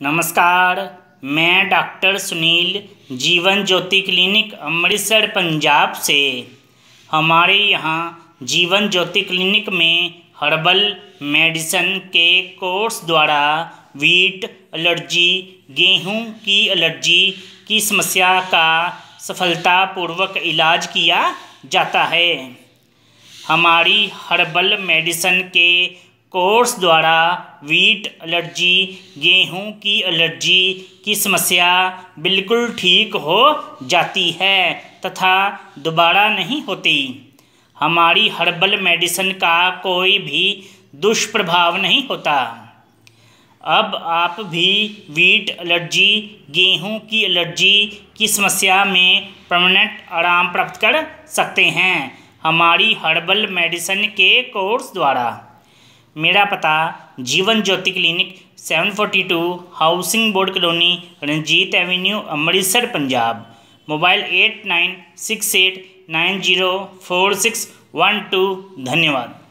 नमस्कार, मैं डॉक्टर सुनील जीवन ज्योति क्लिनिक अमृतसर पंजाब से। हमारे यहाँ जीवन ज्योति क्लिनिक में हर्बल मेडिसिन के कोर्स द्वारा वीट एलर्जी, गेहूं की एलर्जी की समस्या का सफलतापूर्वक इलाज किया जाता है। हमारी हर्बल मेडिसिन के कोर्स द्वारा वीट एलर्जी, गेहूं की एलर्जी की समस्या बिल्कुल ठीक हो जाती है तथा दोबारा नहीं होती। हमारी हर्बल मेडिसिन का कोई भी दुष्प्रभाव नहीं होता। अब आप भी वीट एलर्जी, गेहूं की एलर्जी की समस्या में परमानेंट आराम प्राप्त कर सकते हैं हमारी हर्बल मेडिसिन के कोर्स द्वारा। मेरा पता Jeevan Jyoti clinic 742 housing board colony, Ranjit avenue, Amritsar Punjab. Mobile 8968904612। धन्यवाद।